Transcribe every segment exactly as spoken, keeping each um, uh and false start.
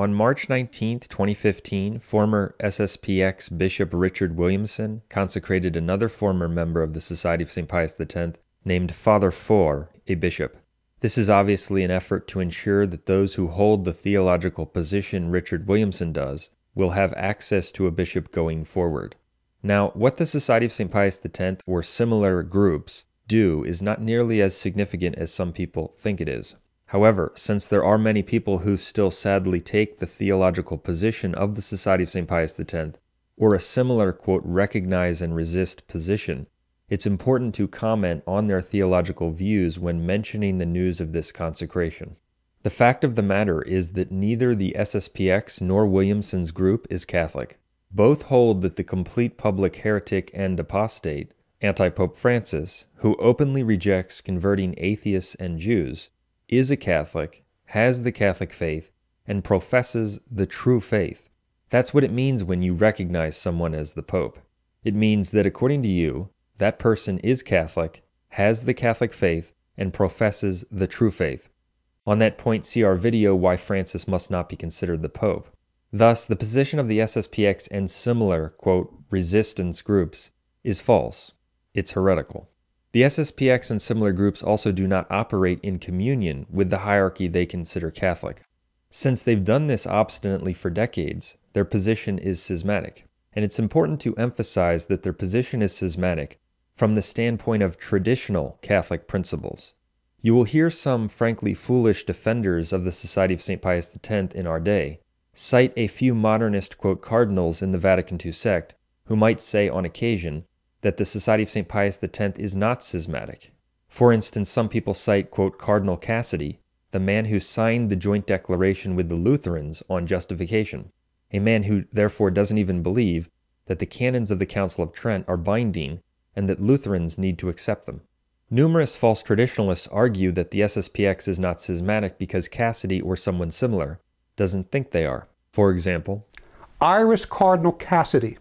On March nineteenth, twenty fifteen, former S S P X Bishop Richard Williamson consecrated another former member of the Society of Saint Pius X named Father Four a bishop. This is obviously an effort to ensure that those who hold the theological position Richard Williamson does will have access to a bishop going forward. Now, what the Society of Saint Pius X or similar groups do is not nearly as significant as some people think it is. However, since there are many people who still sadly take the theological position of the Society of Saint Pius X, or a similar, quote, recognize and resist position, it's important to comment on their theological views when mentioning the news of this consecration. The fact of the matter is that neither the S S P X nor Williamson's group is Catholic. Both hold that the complete public heretic and apostate, Anti-Pope Francis, who openly rejects converting atheists and Jews, is a Catholic, has the Catholic faith, and professes the true faith. That's what it means when you recognize someone as the Pope. It means that according to you, that person is Catholic, has the Catholic faith, and professes the true faith. On that point, see our video, Why Francis Must Not Be Considered the Pope. Thus, the position of the S S P X and similar, quote, resistance groups is false. It's heretical. The S S P X and similar groups also do not operate in communion with the hierarchy they consider Catholic. Since they've done this obstinately for decades, their position is schismatic. And it's important to emphasize that their position is schismatic from the standpoint of traditional Catholic principles. You will hear some frankly foolish defenders of the Society of Saint Pius X in our day cite a few modernist, quote, cardinals in the Vatican two sect who might say on occasion that the Society of Saint Pius X is not schismatic. For instance, some people cite, quote, Cardinal Cassidy, the man who signed the joint declaration with the Lutherans on justification, a man who therefore doesn't even believe that the canons of the Council of Trent are binding and that Lutherans need to accept them. Numerous false traditionalists argue that the S S P X is not schismatic because Cassidy or someone similar doesn't think they are. For example, Iris Cardinal Cassidy.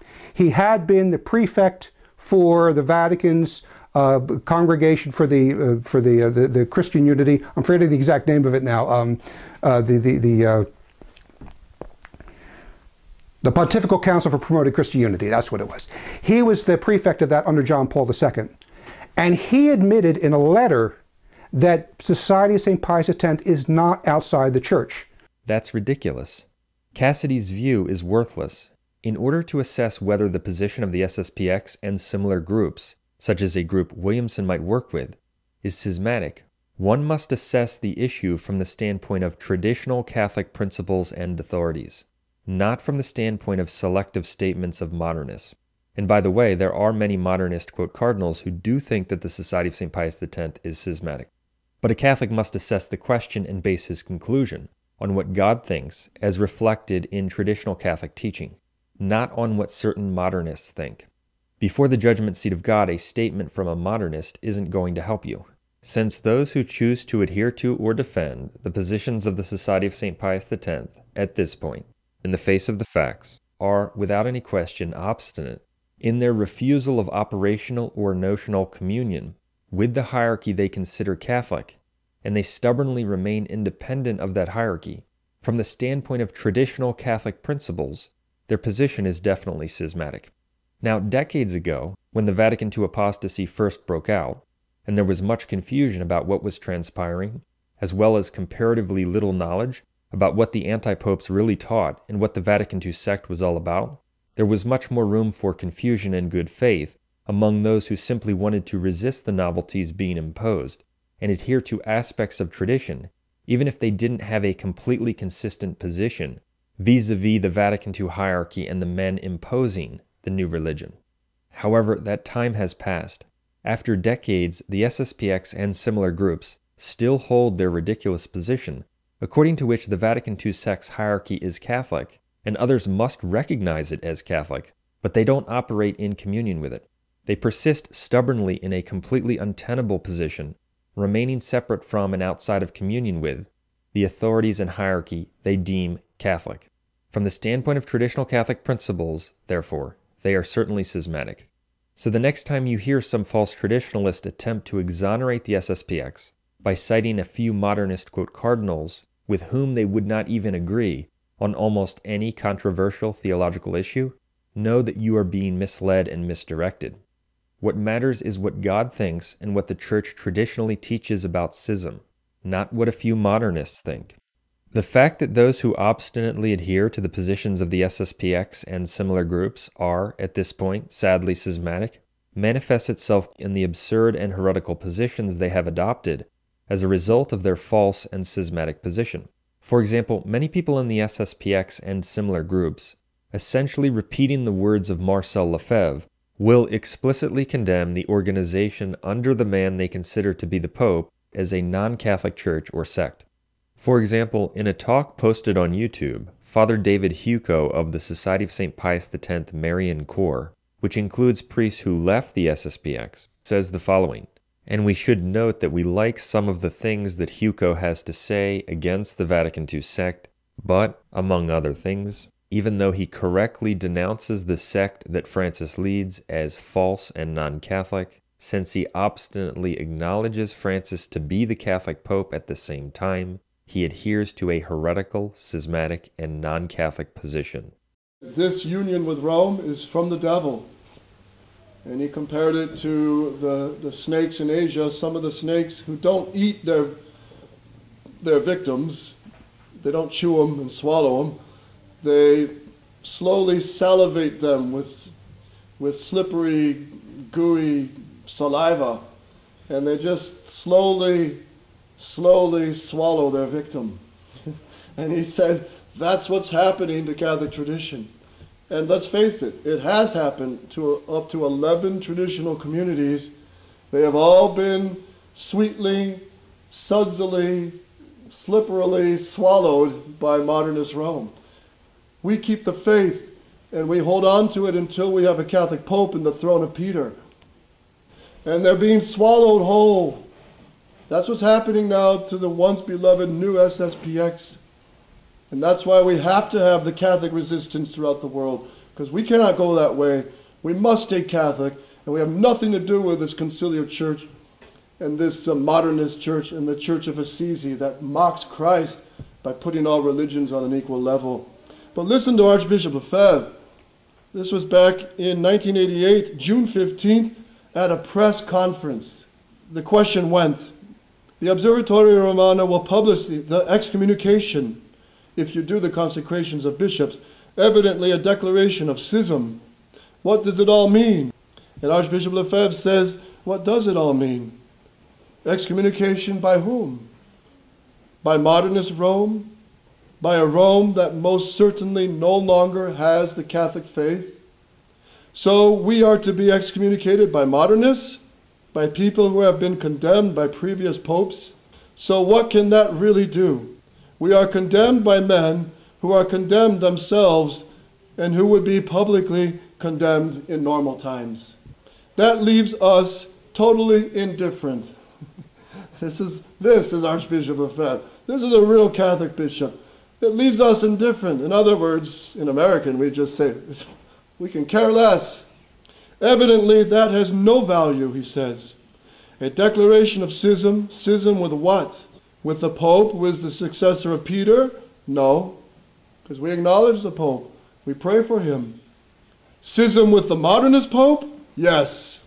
He had been the prefect for the Vatican's uh, congregation for the uh, for the, uh, the the Christian Unity. I'm forgetting the exact name of it now. Um, uh, the the the uh, the Pontifical Council for Promoting Christian Unity. That's what it was. He was the prefect of that under John Paul the Second, and he admitted in a letter that Society of Saint Pius X is not outside the Church. That's ridiculous. Cassidy's view is worthless. In order to assess whether the position of the S S P X and similar groups, such as a group Williamson might work with, is schismatic, one must assess the issue from the standpoint of traditional Catholic principles and authorities, not from the standpoint of selective statements of modernists. And by the way, there are many modernist, quote, cardinals who do think that the Society of Saint Pius X is schismatic. But a Catholic must assess the question and base his conclusion on what God thinks as reflected in traditional Catholic teaching, not on what certain modernists think. Before the judgment seat of God, a statement from a modernist isn't going to help you, since those who choose to adhere to or defend the positions of the Society of Saint Pius X at this point, in the face of the facts, are, without any question, obstinate in their refusal of operational or notional communion with the hierarchy they consider Catholic, and they stubbornly remain independent of that hierarchy. From the standpoint of traditional Catholic principles, their position is definitely schismatic. Now, decades ago, when the Vatican two apostasy first broke out, and there was much confusion about what was transpiring, as well as comparatively little knowledge about what the anti-popes really taught and what the Vatican two sect was all about, there was much more room for confusion and good faith among those who simply wanted to resist the novelties being imposed and adhere to aspects of tradition, even if they didn't have a completely consistent position vis-a-vis the Vatican two hierarchy and the men imposing the new religion. However, that time has passed. After decades, the S S P X and similar groups still hold their ridiculous position, according to which the Vatican two sect's hierarchy is Catholic, and others must recognize it as Catholic, but they don't operate in communion with it. They persist stubbornly in a completely untenable position, remaining separate from and outside of communion with the authorities and hierarchy they deem Catholic. From the standpoint of traditional Catholic principles, therefore, they are certainly schismatic. So the next time you hear some false traditionalist attempt to exonerate the S S P X by citing a few modernist, quote, cardinals with whom they would not even agree on almost any controversial theological issue, know that you are being misled and misdirected. What matters is what God thinks and what the Church traditionally teaches about schism, not what a few modernists think. The fact that those who obstinately adhere to the positions of the S S P X and similar groups are, at this point, sadly schismatic, manifests itself in the absurd and heretical positions they have adopted as a result of their false and schismatic position. For example, many people in the S S P X and similar groups, essentially repeating the words of Marcel Lefebvre, will explicitly condemn the organization under the man they consider to be the Pope as a non-Catholic church or sect. For example, in a talk posted on YouTube, Father David Huco of the Society of Saint Pius X Marian Corps, which includes priests who left the S S P X, says the following, and we should note that we like some of the things that Huco has to say against the Vatican two sect, but, among other things, even though he correctly denounces the sect that Francis leads as false and non-Catholic, since he obstinately acknowledges Francis to be the Catholic Pope at the same time, he adheres to a heretical, schismatic, and non-Catholic position. This union with Rome is from the devil. And he compared it to the, the snakes in Asia, some of the snakes who don't eat their, their victims, they don't chew them and swallow them, they slowly salivate them with, with slippery, gooey saliva, and they just slowly, slowly swallow their victim. And he said, that's what's happening to Catholic tradition. And let's face it, it has happened to up to eleven traditional communities. They have all been sweetly, sudsily, slipperily swallowed by modernist Rome. We keep the faith and we hold on to it until we have a Catholic Pope in the throne of Peter. And they're being swallowed whole. That's what's happening now to the once beloved new S S P X. And that's why we have to have the Catholic resistance throughout the world, because we cannot go that way. We must stay Catholic, and we have nothing to do with this conciliar church and this uh, modernist church and the Church of Assisi that mocks Christ by putting all religions on an equal level. But listen to Archbishop Lefebvre. This was back in nineteen eighty-eight, June fifteenth, at a press conference. The question went, the Observatorio Romano will publish the, the excommunication if you do the consecrations of bishops, evidently a declaration of schism. What does it all mean? And Archbishop Lefebvre says, what does it all mean? Excommunication by whom? By modernist Rome? By a Rome that most certainly no longer has the Catholic faith? So we are to be excommunicated by modernists, by people who have been condemned by previous popes. So what can that really do? We are condemned by men who are condemned themselves and who would be publicly condemned in normal times. That leaves us totally indifferent. This is, this is Archbishop Lefebvre. This is a real Catholic bishop. It leaves us indifferent. In other words, in American, we just say, we can care less. Evidently, that has no value, he says. A declaration of schism, schism with what? With the Pope, who is the successor of Peter? No, because we acknowledge the Pope. We pray for him. Schism with the modernist Pope? Yes.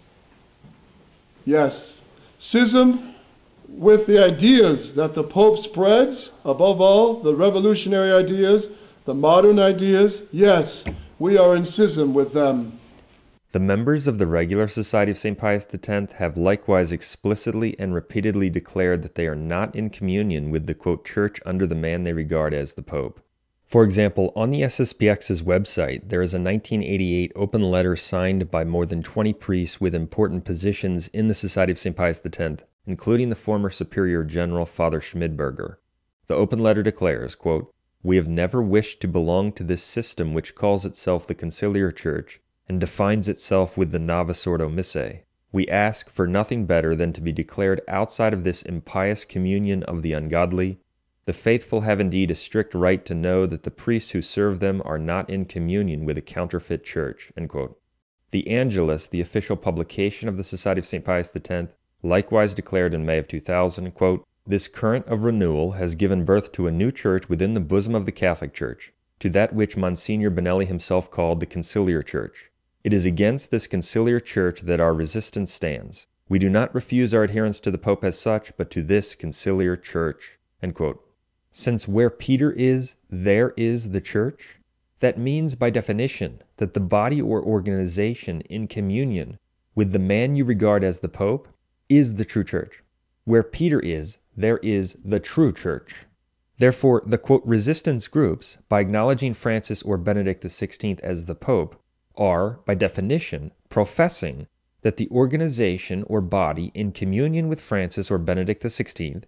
Yes. Schism with the ideas that the Pope spreads, above all, the revolutionary ideas, the modern ideas? Yes, we are in schism with them. The members of the regular Society of Saint Pius X have likewise explicitly and repeatedly declared that they are not in communion with the, quote, church under the man they regard as the Pope. For example, on the S S P X's website, there is a nineteen eighty-eight open letter signed by more than twenty priests with important positions in the Society of Saint Pius X, including the former Superior General Father Schmidberger. The open letter declares, quote, "We have never wished to belong to this system which calls itself the Conciliar Church, and defines itself with the Novus Ordo Missae. We ask for nothing better than to be declared outside of this impious communion of the ungodly. The faithful have indeed a strict right to know that the priests who serve them are not in communion with a counterfeit church." End quote. The Angelus, the official publication of the Society of Saint Pius X, likewise declared in May of two thousand, quote, "This current of renewal has given birth to a new church within the bosom of the Catholic Church. to that which Monsignor Benelli himself called the Conciliar Church. It is against this Conciliar Church that our resistance stands. We do not refuse our adherence to the Pope as such, but to this Conciliar Church." End quote. Since where Peter is, there is the Church, that means by definition that the body or organization in communion with the man you regard as the Pope is the true Church. Where Peter is, there is the true Church. Therefore, the quote resistance groups, by acknowledging Francis or Benedict the sixteenth as the Pope, are, by definition, professing that the organization or body in communion with Francis or Benedict the sixteenth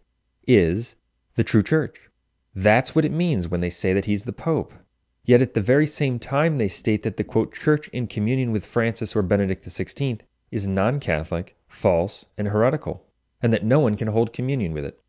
is the true Church. That's what it means when they say that he's the Pope. Yet at the very same time they state that the quote church in communion with Francis or Benedict the sixteenth is non-Catholic, false, and heretical, and that no one can hold communion with it.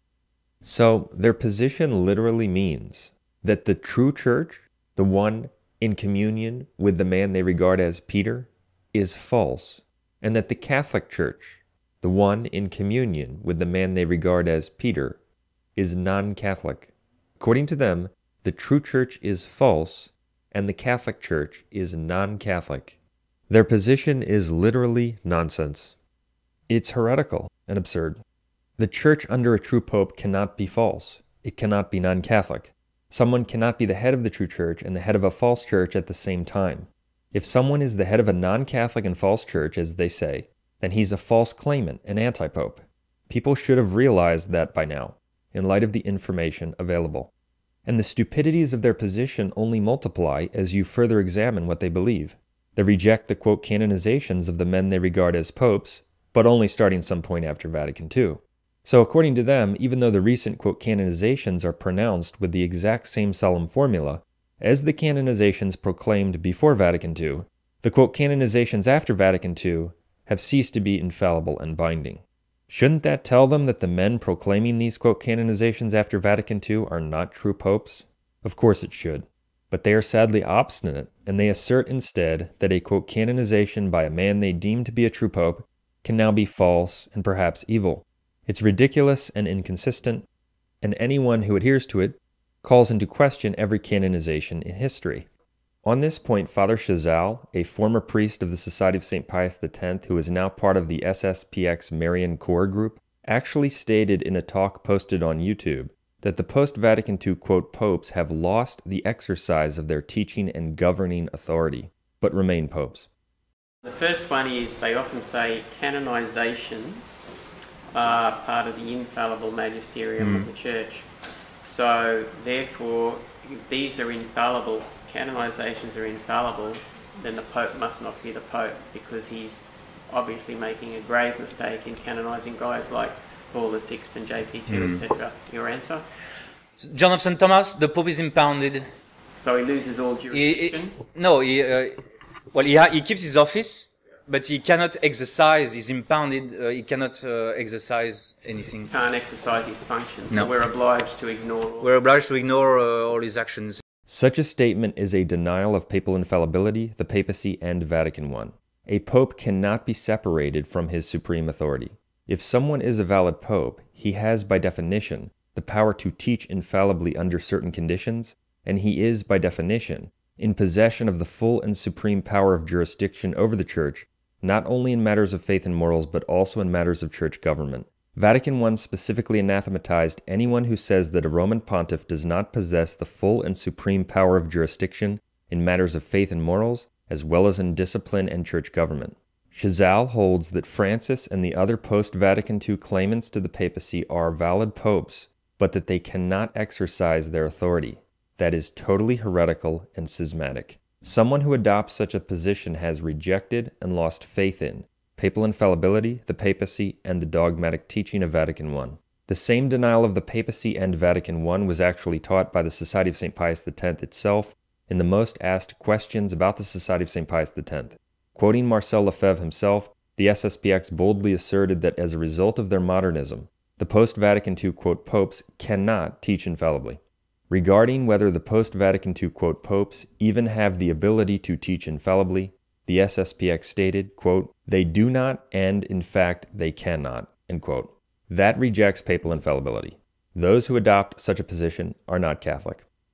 So their position literally means that the true Church, the one in communion with the man they regard as Peter, is false, and that the Catholic Church, the one in communion with the man they regard as Peter, is non-Catholic. According to them, the true Church is false, and the Catholic Church is non-Catholic. Their position is literally nonsense. It's heretical and absurd. The Church under a true Pope cannot be false. It cannot be non-Catholic. Someone cannot be the head of the true Church and the head of a false church at the same time. If someone is the head of a non-Catholic and false church, as they say, then he's a false claimant, an anti-pope. People should have realized that by now, in light of the information available. And the stupidities of their position only multiply as you further examine what they believe. They reject the quote canonizations of the men they regard as popes, but only starting some point after Vatican Two. So according to them, even though the recent quote canonizations are pronounced with the exact same solemn formula as the canonizations proclaimed before Vatican Two, the quote canonizations after Vatican Two have ceased to be infallible and binding. Shouldn't that tell them that the men proclaiming these quote canonizations after Vatican Two are not true popes? Of course it should. But they are sadly obstinate, and they assert instead that a quote canonization by a man they deem to be a true pope can now be false and perhaps evil. It's ridiculous and inconsistent, and anyone who adheres to it calls into question every canonization in history. On this point, Father Chazal, a former priest of the Society of Saint Pius the tenth who is now part of the S S P X Marian Core group, actually stated in a talk posted on YouTube that the post-Vatican Two quote popes have lost the exercise of their teaching and governing authority, but remain popes. The first one is they often say canonizations are part of the infallible magisterium mm. of the Church. So therefore, if these are infallible, canonizations are infallible, then the Pope must not be the Pope, because he's obviously making a grave mistake in canonizing guys like Paul the Sixth and J P two, mm. et cetera. Your answer? John of Saint Thomas, the Pope is impounded. So he loses all jurisdiction? He, he, no, he, uh, well, he, ha he keeps his office, but he cannot exercise, he's impounded, uh, he cannot uh, exercise anything. Can't exercise his functions, no. So we're obliged to ignore... We're obliged to ignore uh, all his actions. Such a statement is a denial of papal infallibility, the papacy, and Vatican One. A pope cannot be separated from his supreme authority. If someone is a valid pope, he has, by definition, the power to teach infallibly under certain conditions, and he is, by definition, in possession of the full and supreme power of jurisdiction over the Church, not only in matters of faith and morals, but also in matters of church government. Vatican One specifically anathematized anyone who says that a Roman pontiff does not possess the full and supreme power of jurisdiction in matters of faith and morals, as well as in discipline and church government. Chazal holds that Francis and the other post-Vatican Two claimants to the papacy are valid popes, but that they cannot exercise their authority. That is totally heretical and schismatic. Someone who adopts such a position has rejected and lost faith in papal infallibility, the papacy, and the dogmatic teaching of Vatican One. The same denial of the papacy and Vatican One was actually taught by the Society of Saint Pius the tenth itself in the most asked questions about the Society of Saint Pius the tenth. Quoting Marcel Lefebvre himself, the S S P X boldly asserted that as a result of their modernism, the post-Vatican Two quote popes cannot teach infallibly. Regarding whether the post-Vatican Two quote popes even have the ability to teach infallibly, the S S P X stated, quote, "They do not, and in fact they cannot," end quote. That rejects papal infallibility. Those who adopt such a position are not Catholic.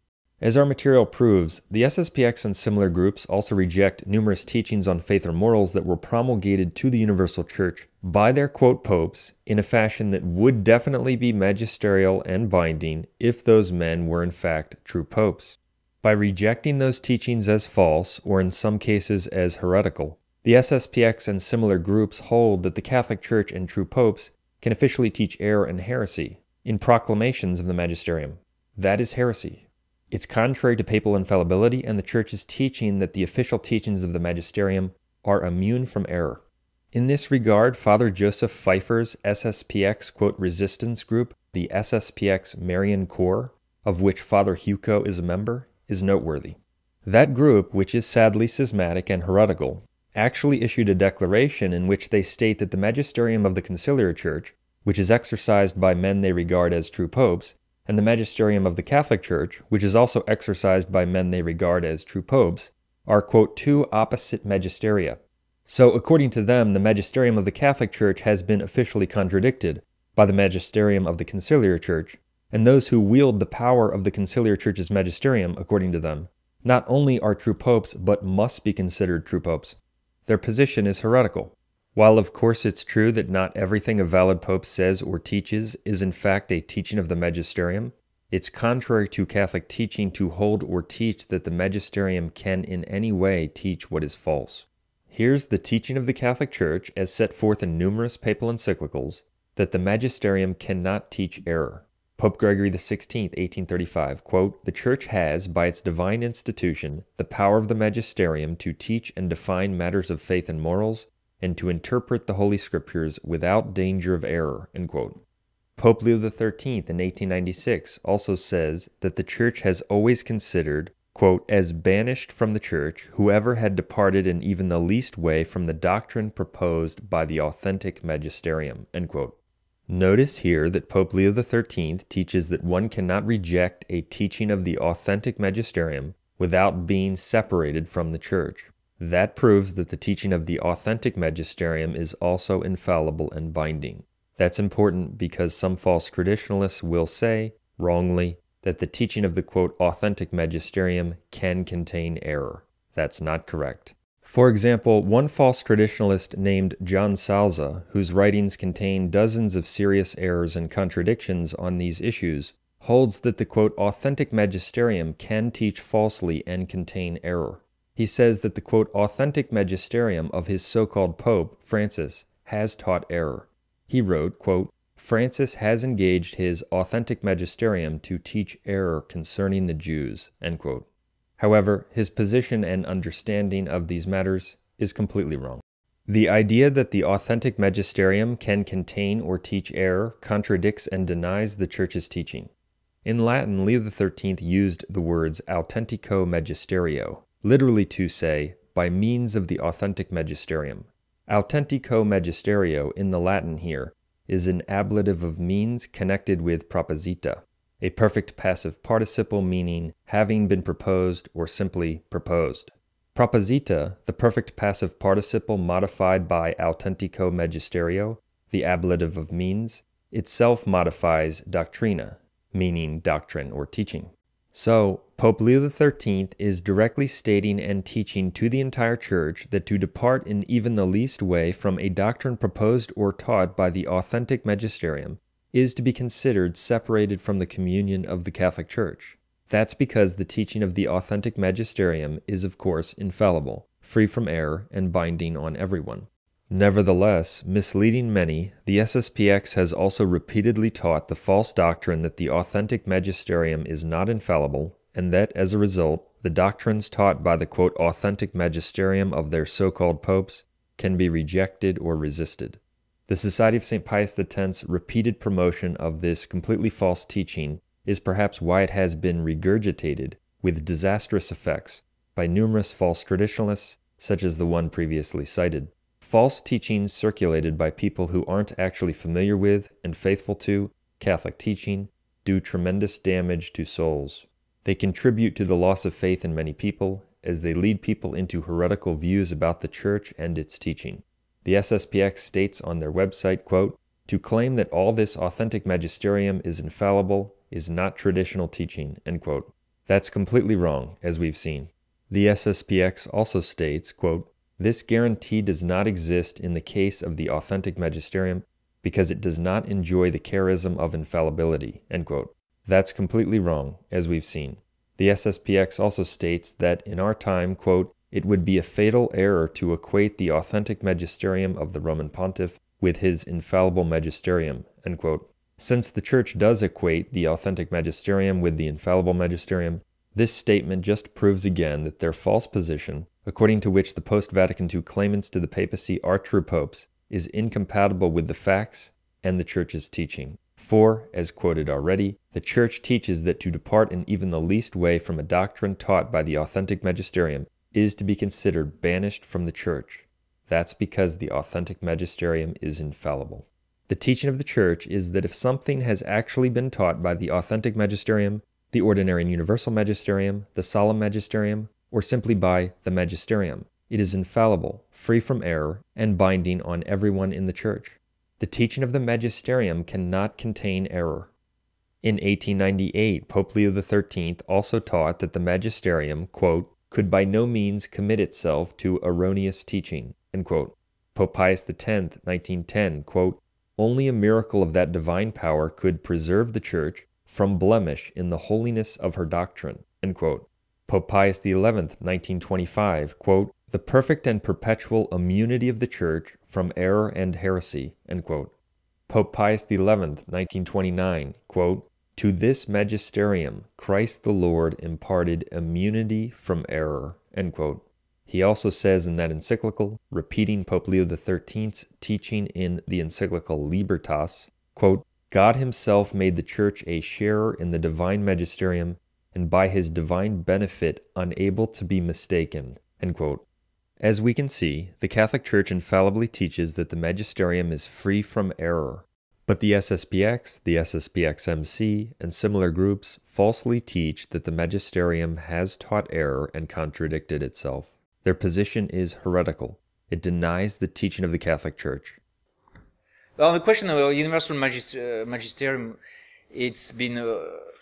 As our material proves, the S S P X and similar groups also reject numerous teachings on faith or morals that were promulgated to the Universal Church by their quote popes in a fashion that would definitely be magisterial and binding if those men were in fact true popes. By rejecting those teachings as false, or in some cases as heretical, the S S P X and similar groups hold that the Catholic Church and true popes can officially teach error and heresy in proclamations of the magisterium. That is heresy. It's contrary to papal infallibility and the Church's teaching that the official teachings of the magisterium are immune from error. In this regard, Father Joseph Pfeiffer's S S P X quote resistance group, the S S P X Marian Corps, of which Father Hugo is a member, is noteworthy. That group, which is sadly schismatic and heretical, actually issued a declaration in which they state that the magisterium of the Conciliar Church, which is exercised by men they regard as true popes, and the magisterium of the Catholic Church, which is also exercised by men they regard as true popes, are, quote, two opposite magisteria. So, according to them, the magisterium of the Catholic Church has been officially contradicted by the magisterium of the Conciliar Church, and those who wield the power of the Conciliar Church's magisterium, according to them, not only are true popes, but must be considered true popes. Their position is heretical. While of course it's true that not everything a valid pope says or teaches is in fact a teaching of the magisterium, it's contrary to Catholic teaching to hold or teach that the magisterium can in any way teach what is false. Here's the teaching of the Catholic Church as set forth in numerous papal encyclicals, that the magisterium cannot teach error. Pope Gregory the sixteenth, eighteen thirty-five, quote, "The Church has, by its divine institution, the power of the magisterium to teach and define matters of faith and morals, and to interpret the Holy Scriptures without danger of error," end quote. Pope Leo the thirteenth in eighteen ninety-six also says that the Church has always considered, quote, "as banished from the Church whoever had departed in even the least way from the doctrine proposed by the authentic magisterium," end quote. Notice here that Pope Leo the thirteenth teaches that one cannot reject a teaching of the authentic magisterium without being separated from the Church. That proves that the teaching of the authentic magisterium is also infallible and binding. That's important because some false traditionalists will say, wrongly, that the teaching of the, quote, authentic magisterium can contain error. That's not correct. For example, one false traditionalist named John Salza, whose writings contain dozens of serious errors and contradictions on these issues, holds that the, quote, authentic magisterium can teach falsely and contain error. He says that the, quote, authentic magisterium of his so-called Pope, Francis, has taught error. He wrote, quote, "Francis has engaged his authentic magisterium to teach error concerning the Jews," end quote. However, his position and understanding of these matters is completely wrong. The idea that the authentic magisterium can contain or teach error contradicts and denies the Church's teaching. In Latin, Leo the thirteenth used the words autentico magisterio, literally to say, by means of the authentic magisterium. Autentico magisterio in the Latin here is an ablative of means connected with proposita, a perfect passive participle meaning having been proposed or simply proposed. Proposita, the perfect passive participle modified by autentico magisterio, the ablative of means, itself modifies doctrina, meaning doctrine or teaching. So, Pope Leo the thirteenth is directly stating and teaching to the entire Church that to depart in even the least way from a doctrine proposed or taught by the authentic magisterium is to be considered separated from the communion of the Catholic Church. That's because the teaching of the authentic magisterium is, of course, infallible, free from error, and binding on everyone. Nevertheless, misleading many, the S S P X has also repeatedly taught the false doctrine that the authentic magisterium is not infallible, and that, as a result, the doctrines taught by the, quote, authentic magisterium of their so-called popes can be rejected or resisted. The Society of Saint Pius X's repeated promotion of this completely false teaching is perhaps why it has been regurgitated, with disastrous effects, by numerous false traditionalists, such as the one previously cited. False teachings circulated by people who aren't actually familiar with and faithful to Catholic teaching do tremendous damage to souls. They contribute to the loss of faith in many people, as they lead people into heretical views about the Church and its teaching. The S S P X states on their website, quote, "To claim that all this authentic magisterium is infallible is not traditional teaching," end quote. That's completely wrong, as we've seen. The S S P X also states, quote, "This guarantee does not exist in the case of the authentic magisterium because it does not enjoy the charism of infallibility," end quote. That's completely wrong, as we've seen. The S S P X also states that in our time, quote, "it would be a fatal error to equate the authentic magisterium of the Roman Pontiff with his infallible magisterium," end quote. Since the Church does equate the authentic magisterium with the infallible magisterium, this statement just proves again that their false position, according to which the post-Vatican two claimants to the papacy are true popes, is incompatible with the facts and the Church's teaching. For, as quoted already, the Church teaches that to depart in even the least way from a doctrine taught by the authentic magisterium is to be considered banished from the Church. That's because the authentic magisterium is infallible. The teaching of the Church is that if something has actually been taught by the authentic magisterium, the ordinary and universal magisterium, the solemn magisterium, or simply by the magisterium, it is infallible, free from error, and binding on everyone in the Church. The teaching of the magisterium cannot contain error. In eighteen ninety-eight, Pope Leo the thirteenth also taught that the magisterium, quote, "could by no means commit itself to erroneous teaching," end quote. Pope Pius the tenth, nineteen ten, quote, "Only a miracle of that divine power could preserve the Church from blemish in the holiness of her doctrine," end quote. Pope Pius the eleventh, nineteen twenty-five, quote, "the perfect and perpetual immunity of the Church from error and heresy," end quote. Pope Pius the eleventh, nineteen twenty-nine, quote, "To this magisterium Christ the Lord imparted immunity from error," end quote. He also says in that encyclical, repeating Pope Leo the thirteenth's teaching in the encyclical Libertas, quote, "God himself made the Church a sharer in the divine magisterium, and by his divine benefit unable to be mistaken," end quote. As we can see, the Catholic Church infallibly teaches that the magisterium is free from error. But the S S P X, the S S P X M C, and similar groups falsely teach that the magisterium has taught error and contradicted itself. Their position is heretical. It denies the teaching of the Catholic Church. Well, the question of universal magist- uh, magisterium, it's been, uh,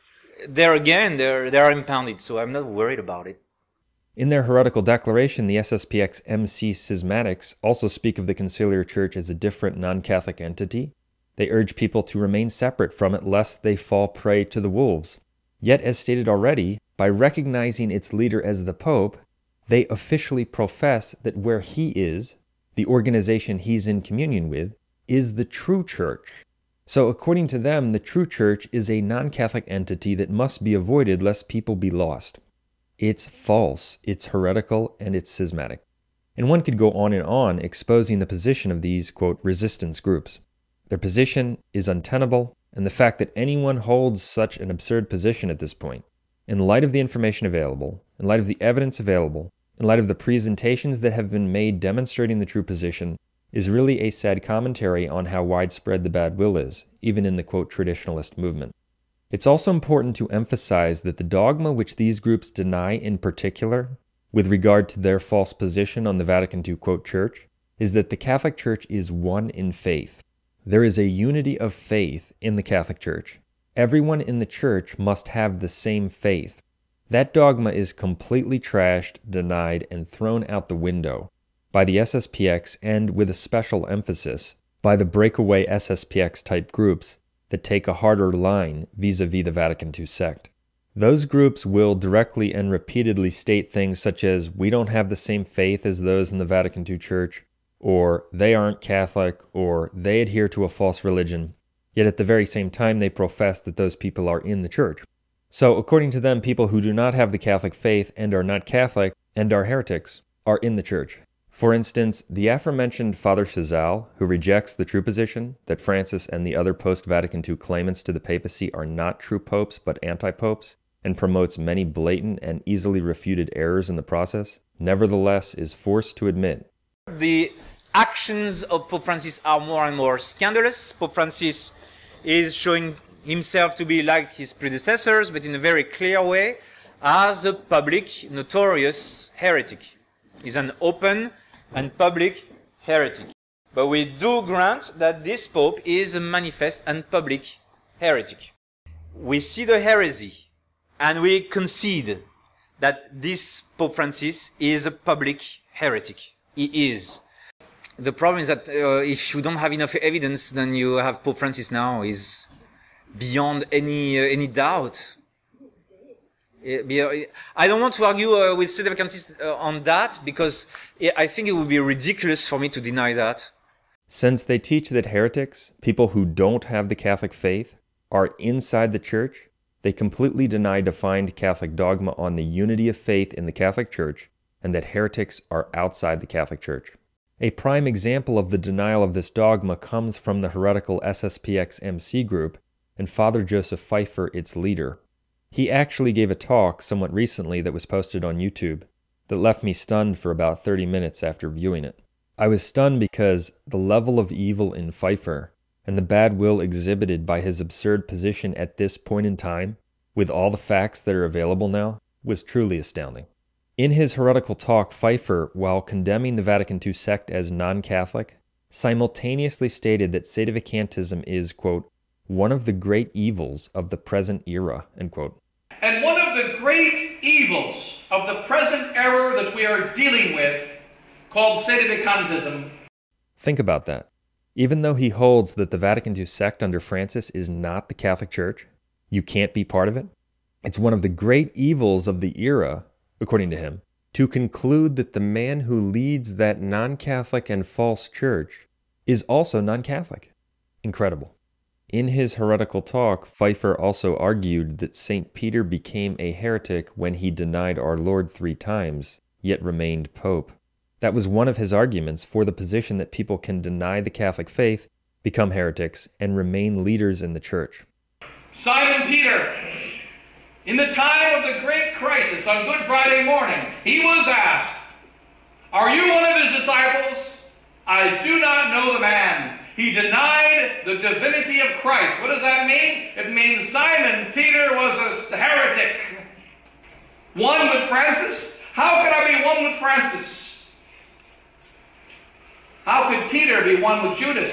there again, they're, they're impounded, so I'm not worried about it. In their heretical declaration, the S S P X M C schismatics also speak of the conciliar church as a different non-Catholic entity. They urge people to remain separate from it lest they fall prey to the wolves. Yet, as stated already, by recognizing its leader as the Pope, they officially profess that where he is, the organization he's in communion with, is the true church. So according to them, the true church is a non-Catholic entity that must be avoided lest people be lost. It's false, it's heretical, and it's schismatic. And one could go on and on exposing the position of these, quote, resistance groups. Their position is untenable, and the fact that anyone holds such an absurd position at this point, in light of the information available, in light of the evidence available, in light of the presentations that have been made demonstrating the true position, is really a sad commentary on how widespread the bad will is, even in the, quote, traditionalist movement. It's also important to emphasize that the dogma which these groups deny in particular, with regard to their false position on the Vatican two, quote, church, is that the Catholic Church is one in faith. There is a unity of faith in the Catholic Church. Everyone in the Church must have the same faith. That dogma is completely trashed, denied, and thrown out the window by the S S P X and, with a special emphasis, by the breakaway S S P X-type groups that take a harder line vis-a-vis the Vatican two sect. Those groups will directly and repeatedly state things such as, we don't have the same faith as those in the Vatican two Church, or they aren't Catholic, or they adhere to a false religion, yet at the very same time they profess that those people are in the Church. So according to them, people who do not have the Catholic faith and are not Catholic and are heretics are in the Church. For instance, the aforementioned Father Chazal, who rejects the true position that Francis and the other post-Vatican two claimants to the papacy are not true popes but anti-popes, and promotes many blatant and easily refuted errors in the process, nevertheless is forced to admit the actions of Pope Francis are more and more scandalous. Pope Francis is showing himself to be like his predecessors, but in a very clear way, as a public, notorious heretic. He's an open and public heretic. But we do grant that this Pope is a manifest and public heretic. We see the heresy and we concede that this Pope Francis is a public heretic. He is. The problem is that uh, if you don't have enough evidence, then you have Pope Francis now is beyond any uh, any doubt. I don't want to argue uh, with sedevacantist uh, on that, because I think it would be ridiculous for me to deny that. Since they teach that heretics, people who don't have the Catholic faith, are inside the Church, they completely deny defined Catholic dogma on the unity of faith in the Catholic Church, and that heretics are outside the Catholic Church. A prime example of the denial of this dogma comes from the heretical S S P X M C group and Father Joseph Pfeiffer, its leader. He actually gave a talk somewhat recently that was posted on YouTube that left me stunned for about thirty minutes after viewing it. I was stunned because the level of evil in Pfeiffer and the bad will exhibited by his absurd position at this point in time, with all the facts that are available now, was truly astounding. In his heretical talk, Pfeiffer, while condemning the Vatican two sect as non-Catholic, simultaneously stated that sedevacantism is, quote, one of the great evils of the present era, end quote. And one of the great evils of the present era that we are dealing with, called sedevacantism. Think about that. Even though he holds that the Vatican two sect under Francis is not the Catholic Church, you can't be part of it, it's one of the great evils of the era, according to him, to conclude that the man who leads that non-Catholic and false church is also non-Catholic. Incredible. In his heretical talk, Pfeiffer also argued that Saint Peter became a heretic when he denied our Lord three times, yet remained Pope. That was one of his arguments for the position that people can deny the Catholic faith, become heretics, and remain leaders in the Church. Simon Peter, in the time of the great crisis on Good Friday morning, he was asked, "Are you one of his disciples?" "I do not know the man." He denied the divinity of Christ. What does that mean? It means Simon Peter was a heretic. One with Francis? How could I be one with Francis? How could Peter be one with Judas?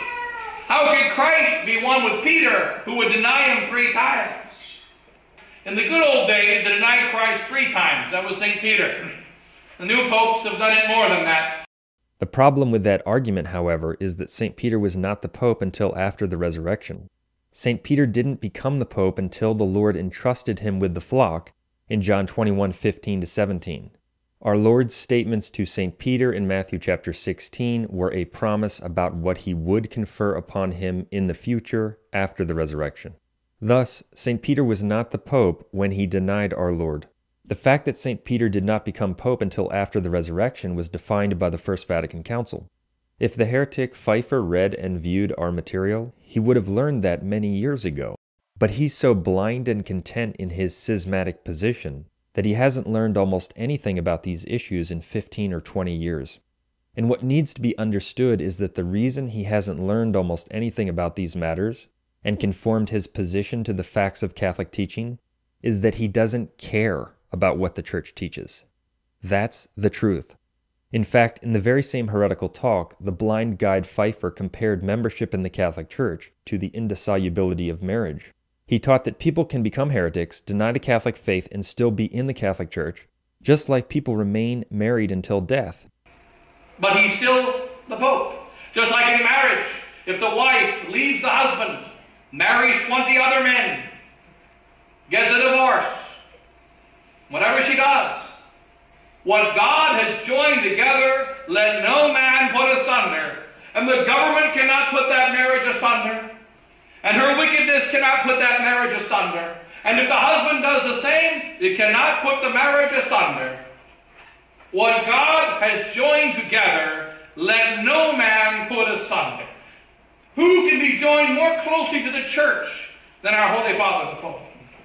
How could Christ be one with Peter, who would deny him three times? In the good old days, they denied Christ three times. That was Saint Peter. The new popes have done it more than that. The problem with that argument, however, is that Saint Peter was not the Pope until after the resurrection. Saint Peter didn't become the Pope until the Lord entrusted him with the flock in John twenty-one, fifteen to seventeen. Our Lord's statements to Saint Peter in Matthew chapter sixteen were a promise about what he would confer upon him in the future after the resurrection. Thus, Saint Peter was not the Pope when he denied our Lord. The fact that Saint Peter did not become Pope until after the resurrection was defined by the First Vatican Council. If the heretic Pfeiffer read and viewed our material, he would have learned that many years ago. But he's so blind and content in his schismatic position that he hasn't learned almost anything about these issues in fifteen or twenty years. And what needs to be understood is that the reason he hasn't learned almost anything about these matters and conformed his position to the facts of Catholic teaching is that he doesn't care about what the Church teaches. That's the truth. In fact, in the very same heretical talk, the blind guide Pfeiffer compared membership in the Catholic Church to the indissolubility of marriage. He taught that people can become heretics, deny the Catholic faith, and still be in the Catholic Church, just like people remain married until death. But he's still the Pope. Just like in marriage, if the wife leaves the husband, marries twenty other men, gets a divorce, whatever she does, what God has joined together, let no man put asunder. And the government cannot put that marriage asunder. And her wickedness cannot put that marriage asunder. And if the husband does the same, it cannot put the marriage asunder. What God has joined together, let no man put asunder. Who can be joined more closely to the Church than our Holy Father, the Pope?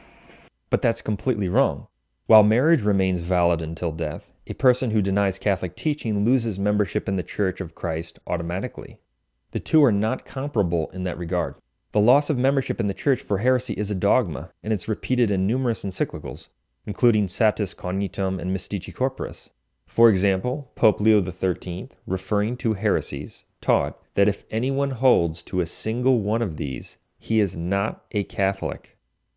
But that's completely wrong. While marriage remains valid until death, a person who denies Catholic teaching loses membership in the Church of Christ automatically. The two are not comparable in that regard. The loss of membership in the Church for heresy is a dogma, and it's repeated in numerous encyclicals, including Satis Cognitum and Mystici Corporis. For example, Pope Leo the thirteenth, referring to heresies, taught that if anyone holds to a single one of these, he is not a Catholic.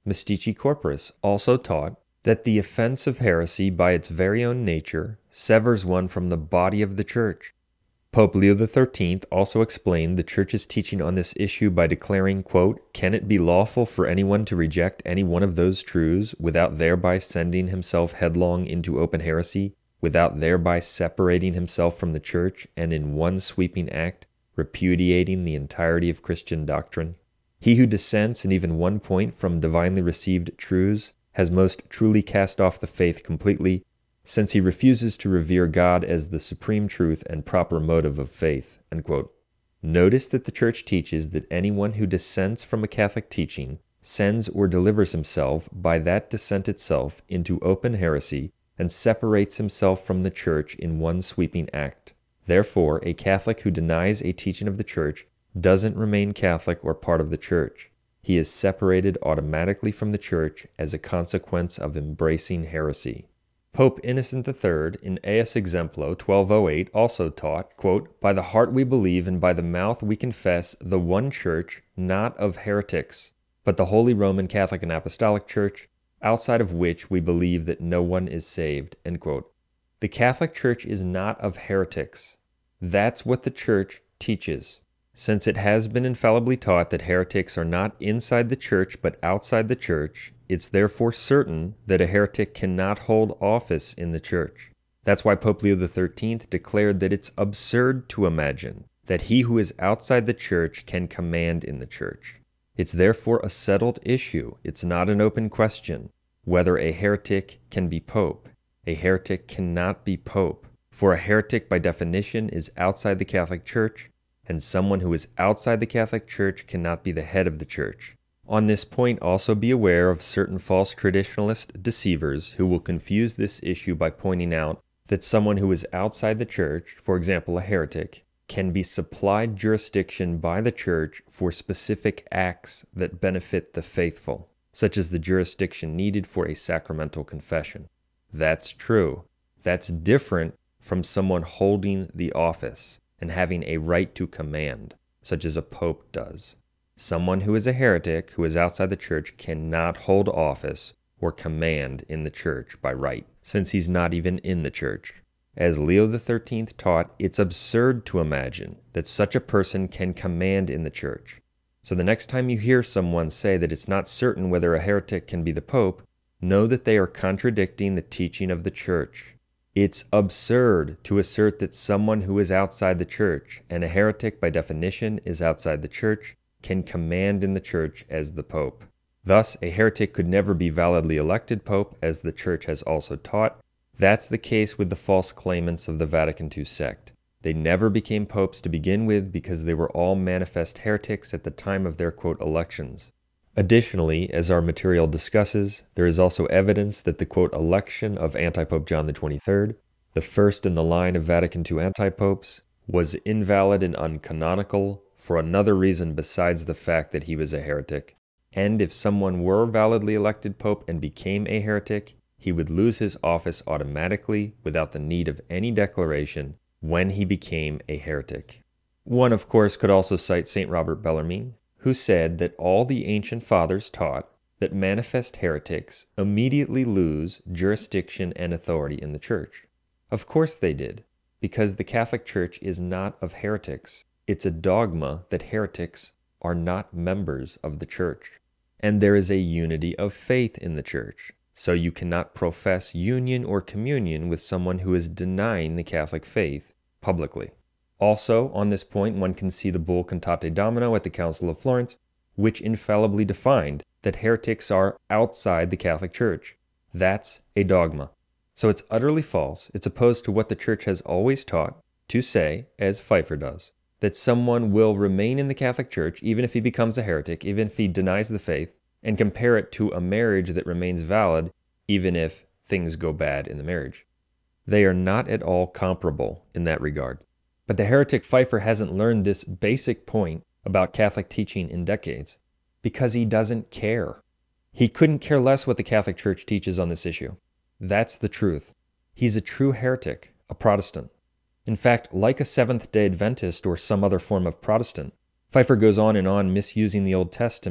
Mystici Corporis also taught that the offense of heresy by its very own nature severs one from the body of the Church. Pope Leo the thirteenth also explained the Church's teaching on this issue by declaring, quote, "Can it be lawful for anyone to reject any one of those truths without thereby sending himself headlong into open heresy, without thereby separating himself from the Church and in one sweeping act repudiating the entirety of Christian doctrine? He who dissents in even one point from divinely received truths has most truly cast off the faith completely, since he refuses to revere God as the supreme truth and proper motive of faith." Unquote. Notice that the Church teaches that anyone who dissents from a Catholic teaching sends or delivers himself by that dissent itself into open heresy and separates himself from the Church in one sweeping act. Therefore, a Catholic who denies a teaching of the Church doesn't remain Catholic or part of the Church. He is separated automatically from the Church as a consequence of embracing heresy. Pope Innocent the third, in Eus Exemplo twelve oh eight, also taught, quote, "By the heart we believe, and by the mouth we confess the one Church, not of heretics, but the Holy Roman Catholic and Apostolic Church, outside of which we believe that no one is saved." End quote. The Catholic Church is not of heretics. That's what the Church teaches. Since it has been infallibly taught that heretics are not inside the Church but outside the Church, it's therefore certain that a heretic cannot hold office in the Church. That's why Pope Leo the thirteenth declared that it's absurd to imagine that he who is outside the Church can command in the Church. It's therefore a settled issue. It's not an open question whether a heretic can be pope. A heretic cannot be pope, for a heretic by definition is outside the Catholic Church, and someone who is outside the Catholic Church cannot be the head of the Church. On this point, also be aware of certain false traditionalist deceivers who will confuse this issue by pointing out that someone who is outside the Church, for example a heretic, can be supplied jurisdiction by the Church for specific acts that benefit the faithful, such as the jurisdiction needed for a sacramental confession. That's true. That's different from someone holding the office and having a right to command, such as a pope does. Someone who is a heretic, who is outside the Church, cannot hold office or command in the Church by right, since he's not even in the Church. As Leo the thirteenth taught, it's absurd to imagine that such a person can command in the Church. So the next time you hear someone say that it's not certain whether a heretic can be the Pope, know that they are contradicting the teaching of the Church. It's absurd to assert that someone who is outside the Church, and a heretic by definition is outside the Church, can command in the Church as the Pope. Thus, a heretic could never be validly elected Pope, as the Church has also taught. That's the case with the false claimants of the Vatican two sect. They never became popes to begin with because they were all manifest heretics at the time of their, quote, elections. Additionally, as our material discusses, there is also evidence that the, quote, election of Antipope John the twenty-third, the first in the line of Vatican two antipopes, was invalid and uncanonical for another reason besides the fact that he was a heretic. And if someone were validly elected pope and became a heretic, he would lose his office automatically without the need of any declaration when he became a heretic. One, of course, could also cite Saint Robert Bellarmine, who said that all the ancient fathers taught that manifest heretics immediately lose jurisdiction and authority in the Church. Of course they did, because the Catholic Church is not of heretics. It's a dogma that heretics are not members of the Church. And there is a unity of faith in the Church, so you cannot profess union or communion with someone who is denying the Catholic faith publicly. Also, on this point, one can see the bull Cantate Domino at the Council of Florence, which infallibly defined that heretics are outside the Catholic Church. That's a dogma. So it's utterly false. It's opposed to what the Church has always taught, to say, as Pfeiffer does, that someone will remain in the Catholic Church even if he becomes a heretic, even if he denies the faith, and compare it to a marriage that remains valid even if things go bad in the marriage. They are not at all comparable in that regard. But the heretic Pfeiffer hasn't learned this basic point about Catholic teaching in decades because he doesn't care. He couldn't care less what the Catholic Church teaches on this issue. That's the truth. He's a true heretic, a Protestant. In fact, like a Seventh-day Adventist or some other form of Protestant, Pfeiffer goes on and on misusing the Old Testament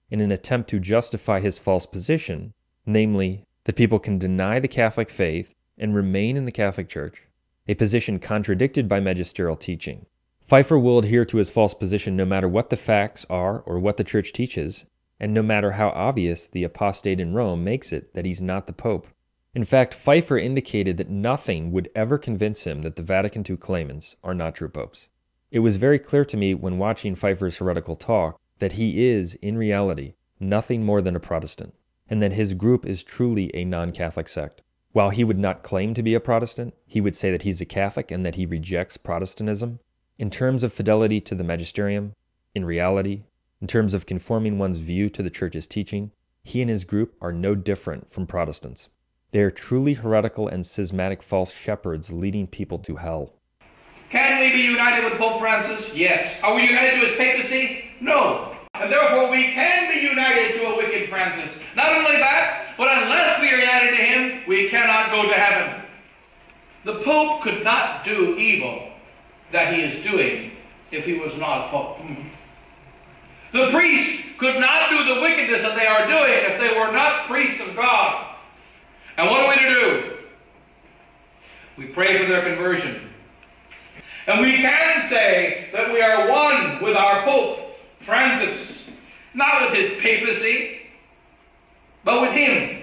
in an attempt to justify his false position, namely, that people can deny the Catholic faith and remain in the Catholic Church, a position contradicted by magisterial teaching. Pfeiffer will adhere to his false position no matter what the facts are or what the Church teaches, and no matter how obvious the apostate in Rome makes it that he's not the Pope. In fact, Pfeiffer indicated that nothing would ever convince him that the Vatican two claimants are not true popes. It was very clear to me when watching Pfeiffer's heretical talk that he is, in reality, nothing more than a Protestant, and that his group is truly a non-Catholic sect. While he would not claim to be a Protestant, he would say that he's a Catholic and that he rejects Protestantism. In terms of fidelity to the magisterium, in reality, in terms of conforming one's view to the Church's teaching, he and his group are no different from Protestants. They are truly heretical and schismatic false shepherds leading people to hell. Can we be united with Pope Francis? Yes. Are we united to his papacy? No. And therefore we can be united to a wicked Francis. Not only that, but unless we are united to him, we cannot go to heaven. The Pope could not do evil that he is doing if he was not a Pope. The priests could not do the wickedness that they are doing if they were not priests of God. And what are we to do? We pray for their conversion. And we can say that we are one with our Pope, Francis, not with his papacy, but with him,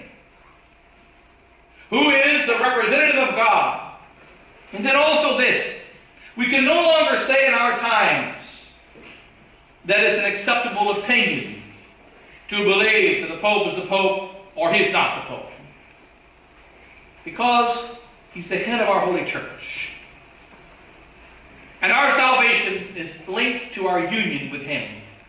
who is the representative of God. And then also this, we can no longer say in our times that it's an acceptable opinion to believe that the Pope is the Pope or he's not the Pope. Because he's the head of our Holy Church. And our salvation is linked to our union with him.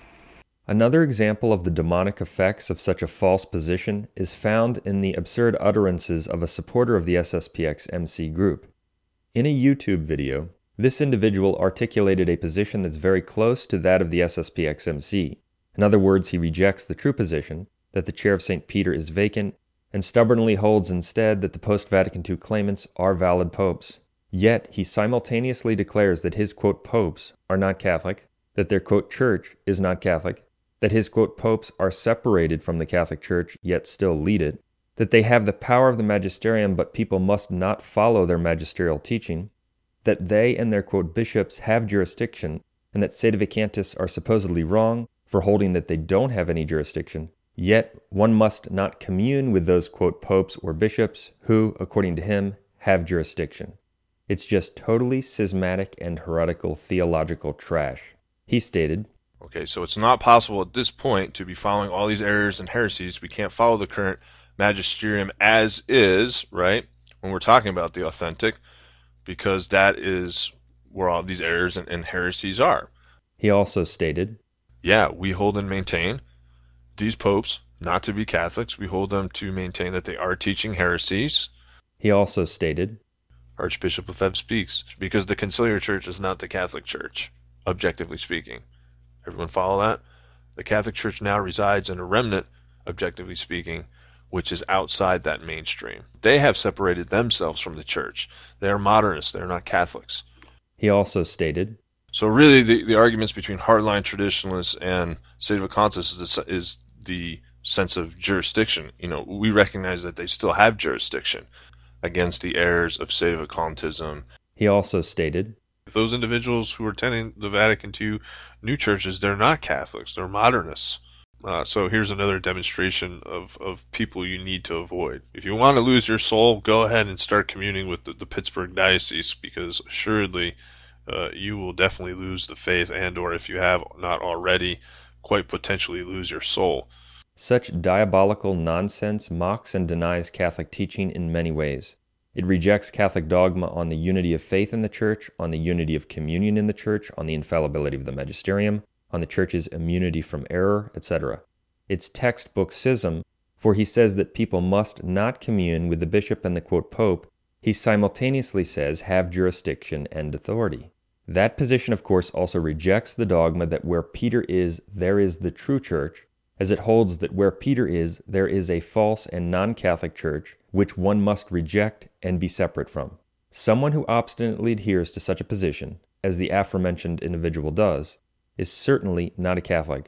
Another example of the demonic effects of such a false position is found in the absurd utterances of a supporter of the S S P X M C group. In a YouTube video, this individual articulated a position that's very close to that of the S S P X M C. In other words, he rejects the true position that the chair of Saint Peter is vacant and stubbornly holds instead that the post-Vatican two claimants are valid popes. Yet, he simultaneously declares that his, quote, popes are not Catholic, that their, quote, church is not Catholic, that his, quote, popes are separated from the Catholic Church yet still lead it, that they have the power of the magisterium but people must not follow their magisterial teaching, that they and their, quote, bishops have jurisdiction, and that sedevacantists are supposedly wrong for holding that they don't have any jurisdiction, yet one must not commune with those, quote, popes or bishops who, according to him, have jurisdiction. It's just totally schismatic and heretical theological trash. He stated, okay, so it's not possible at this point to be following all these errors and heresies. We can't follow the current magisterium as is, right, when we're talking about the authentic, because that is where all these errors and, and heresies are. He also stated, yeah, we hold and maintain these popes not to be Catholics. We hold them to maintain that they are teaching heresies. He also stated, Archbishop Lefebvre speaks, because the conciliar church is not the Catholic Church, objectively speaking. Everyone follow that? The Catholic Church now resides in a remnant, objectively speaking, which is outside that mainstream. They have separated themselves from the church. They are modernists. They are not Catholics. He also stated, so really the, the arguments between hardline traditionalists and sedevacantists is the, is the sense of jurisdiction. You know, we recognize that they still have jurisdiction against the errors of sedevacantism. He also stated, those individuals who are attending the Vatican two new churches, they're not Catholics, they're modernists. Uh, so here's another demonstration of, of people you need to avoid. If you want to lose your soul, go ahead and start communing with the, the Pittsburgh Diocese, because assuredly uh, you will definitely lose the faith, and or if you have not already, quite potentially lose your soul. Such diabolical nonsense mocks and denies Catholic teaching in many ways. It rejects Catholic dogma on the unity of faith in the Church, on the unity of communion in the Church, on the infallibility of the magisterium, on the Church's immunity from error, et cetera. It's textbook schism, for he says that people must not commune with the bishop and the, quote, pope. He simultaneously says have jurisdiction and authority. That position, of course, also rejects the dogma that where Peter is, there is the true Church, as it holds that where Peter is, there is a false and non-Catholic church which one must reject and be separate from. Someone who obstinately adheres to such a position, as the aforementioned individual does, is certainly not a Catholic,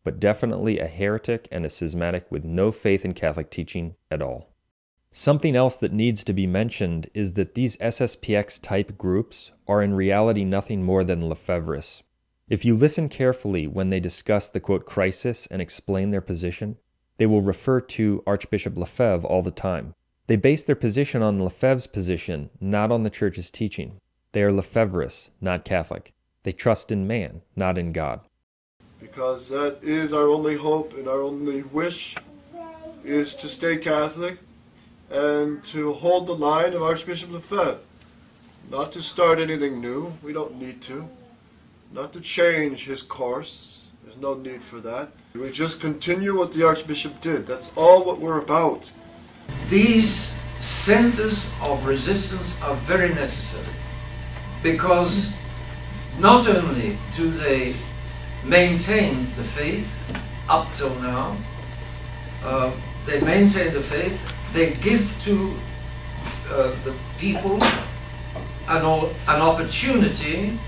but definitely a heretic and a schismatic with no faith in Catholic teaching at all. Something else that needs to be mentioned is that these S S P X-type groups are in reality nothing more than Lefebvrists. If you listen carefully when they discuss the quote crisis and explain their position, they will refer to Archbishop Lefebvre all the time. They base their position on Lefebvre's position, not on the Church's teaching. They are Lefebvrists, not Catholic. They trust in man, not in God. Because that is our only hope and our only wish is to stay Catholic and to hold the line of Archbishop Lefebvre. Not to start anything new, we don't need to. Not to change his course, there's no need for that. We just continue what the Archbishop did, that's all what we're about. These centers of resistance are very necessary because not only do they maintain the faith up till now, uh, they maintain the faith, they give to uh, the people an, an opportunity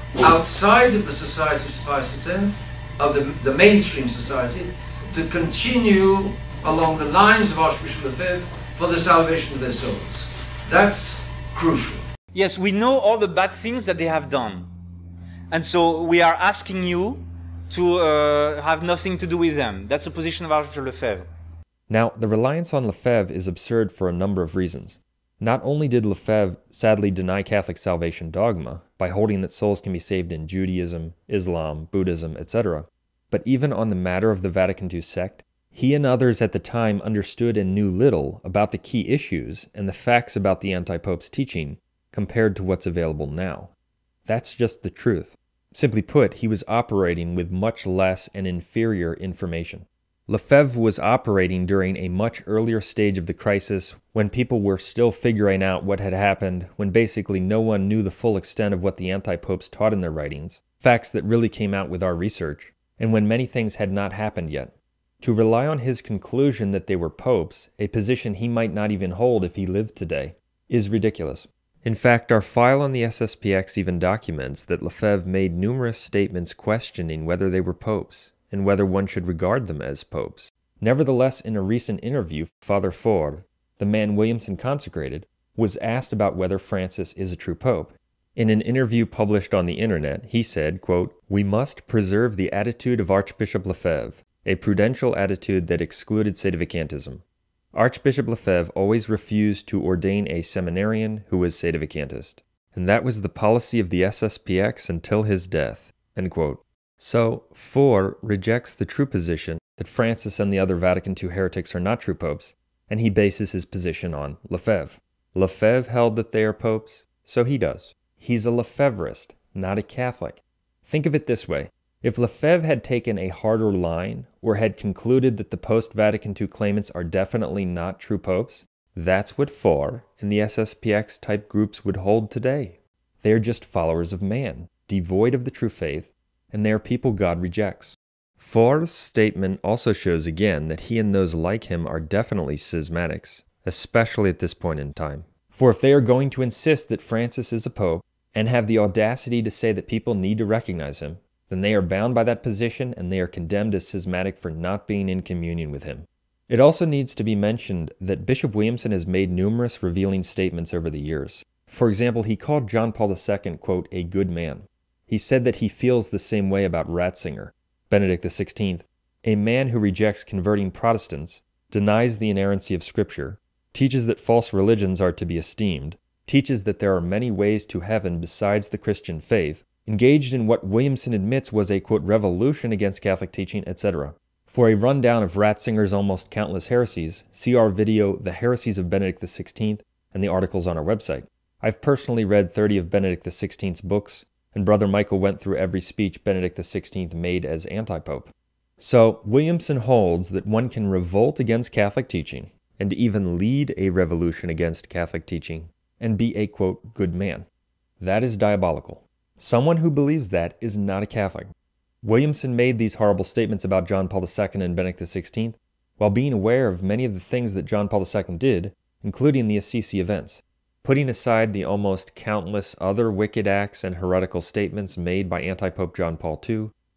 outside of the Society of Pius X, of the, the mainstream society, to continue along the lines of Archbishop Lefebvre for the salvation of their souls. That's crucial. Yes, we know all the bad things that they have done. And so we are asking you to uh, have nothing to do with them. That's the position of Archbishop Lefebvre. Now, the reliance on Lefebvre is absurd for a number of reasons. Not only did Lefebvre sadly deny Catholic salvation dogma by holding that souls can be saved in Judaism, Islam, Buddhism, et cetera, but even on the matter of the Vatican two sect, he and others at the time understood and knew little about the key issues and the facts about the anti-pope's teaching compared to what's available now. That's just the truth. Simply put, he was operating with much less and inferior information. Lefebvre was operating during a much earlier stage of the crisis when people were still figuring out what had happened, when basically no one knew the full extent of what the anti-popes taught in their writings, facts that really came out with our research, and when many things had not happened yet. To rely on his conclusion that they were popes, a position he might not even hold if he lived today, is ridiculous. In fact, our file on the S S P X even documents that Lefebvre made numerous statements questioning whether they were popes, and whether one should regard them as popes. Nevertheless, in a recent interview, Father Faure, the man Williamson consecrated, was asked about whether Francis is a true pope. In an interview published on the internet, he said, quote, "We must preserve the attitude of Archbishop Lefebvre, a prudential attitude that excluded sedevacantism. Archbishop Lefebvre always refused to ordain a seminarian who was sedevacantist, and that was the policy of the S S P X until his death." End quote. So, Faure rejects the true position that Francis and the other Vatican two heretics are not true popes, and he bases his position on Lefebvre. Lefebvre held that they are popes, so he does. He's a Lefebvrist, not a Catholic. Think of it this way. If Lefebvre had taken a harder line, or had concluded that the post-Vatican two claimants are definitely not true popes, that's what Faure and the S S P X-type groups would hold today. They are just followers of man, devoid of the true faith, and they are people God rejects. Faure's statement also shows again that he and those like him are definitely schismatics, especially at this point in time. For if they are going to insist that Francis is a pope, and have the audacity to say that people need to recognize him, then they are bound by that position and they are condemned as schismatic for not being in communion with him. It also needs to be mentioned that Bishop Williamson has made numerous revealing statements over the years. For example, he called John Paul the Second, quote, a good man. He said that he feels the same way about Ratzinger, Benedict the Sixteenth, a man who rejects converting Protestants, denies the inerrancy of Scripture, teaches that false religions are to be esteemed, teaches that there are many ways to heaven besides the Christian faith, engaged in what Williamson admits was a, quote, revolution against Catholic teaching, et cetera. For a rundown of Ratzinger's almost countless heresies, see our video, The Heresies of Benedict the Sixteenth, and the articles on our website. I've personally read thirty of Benedict the Sixteenth's books, and Brother Michael went through every speech Benedict the Sixteenth made as anti-pope. So, Williamson holds that one can revolt against Catholic teaching, and even lead a revolution against Catholic teaching, and be a, quote, good man. That is diabolical. Someone who believes that is not a Catholic. Williamson made these horrible statements about John Paul the Second and Benedict the Sixteenth while being aware of many of the things that John Paul the Second did, including the Assisi events. Putting aside the almost countless other wicked acts and heretical statements made by anti-Pope John Paul the Second,